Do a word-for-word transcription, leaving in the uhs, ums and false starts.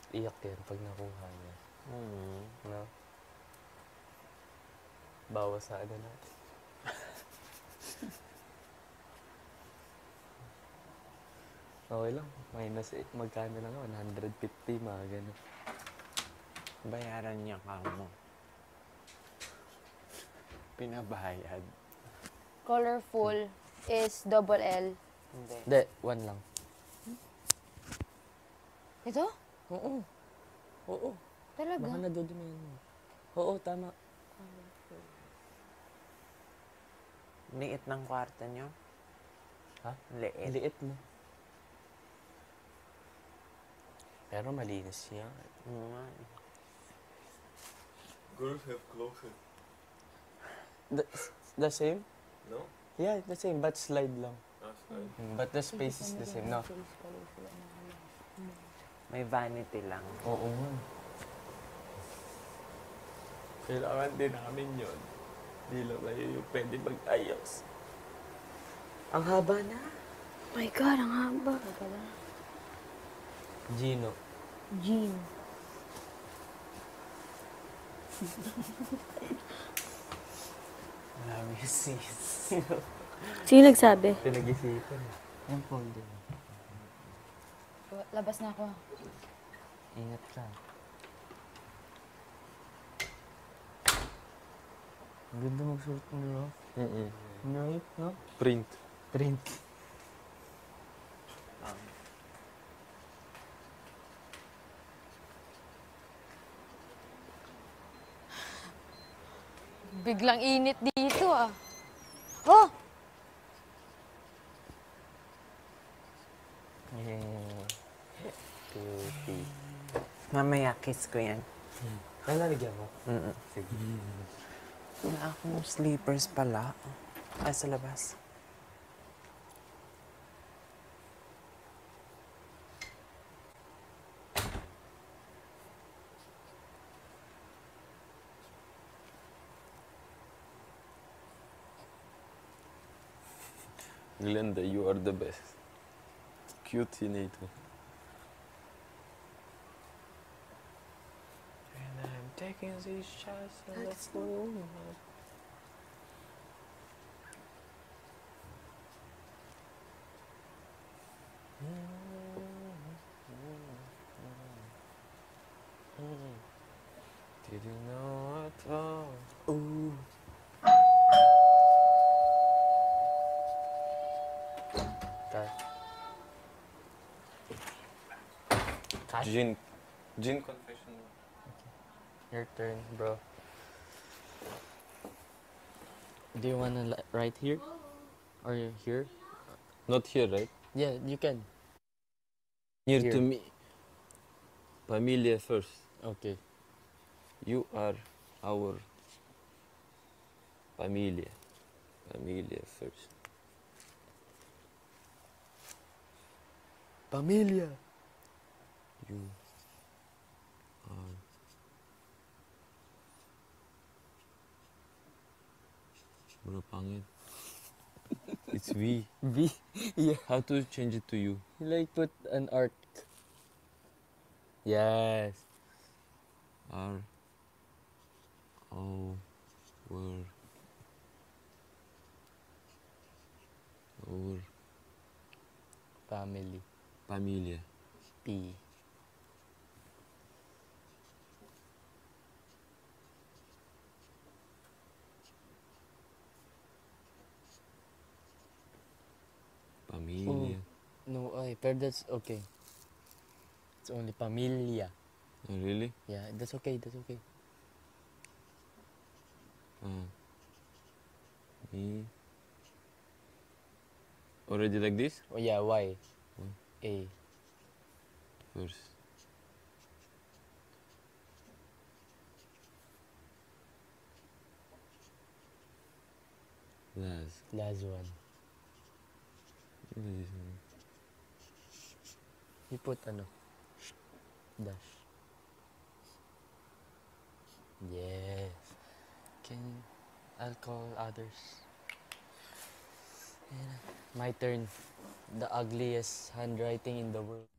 Iyak yan pag nakuha niya. Mm. No? Bawas sa ano natin. Okay lang. Minus eight. Magkano lang? one hundred fifty, mga ganun. Bayaran niya ka mo. Pinabayad. Colorful is double L. Hindi. Hindi, one lang. Ito? Oo. Oo. Talaga? Baka nadudumihan mo. Oo, tama. Liit ng kwarto niyo? Ha? Liit. Liit mo. Pero malinis siya. Mm. Girls have closet. The, the same? No? Yeah, the same, but slide lang. That's right. Mm, But the space is the same, no? May vanity lang. Oo nga. Kailangan din namin yun. Hindi lang kayo yung pwede mag-ayos. Ang haba na. Oh my God, ang haba. Gino. Jean. Marami sis. Sino nagsabi? Pinag-isipan. Yung folder. Labas na ako. Ingat ka. Ang ganda magsuot mo, no? Mm-mm. Right, no? Print. Print. Um, Biglang init dito ah. Oh! Yeah. Cutie. mamaya kiss ko yan. Ay, nalagyan mo? Mm-mm. Sige. Wala akong slippers pala. Ay, sa labas. Glenda, you are the best. Cute Nito. And I'm taking these shots and let's go. Didn't know at all. Ooh. Cut. Cut? Gin, gin confession. Your turn, bro. Do you wanna li- write here? Or here? Not here, right? Yeah, you can. Near Here. to me. Familia first. Okay. You are our familia. Familia first. Pamilya. You are. Bro, pangit. It's we. V. Yeah. How to change it to you? Like put an art. Yes. R. O. Word. Our Family. familia. P. Familia. No, ay, pero that's okay. It's only pamilya. Oh, really? Yeah, that's okay, that's okay. Uh, me. Already like this? Oh yeah, Y. Mm. A. First. Last. Last one. What is this one? You put ano? Dash. Yes. Can I'll call others. Ayan na. My turn. The ugliest handwriting in the world.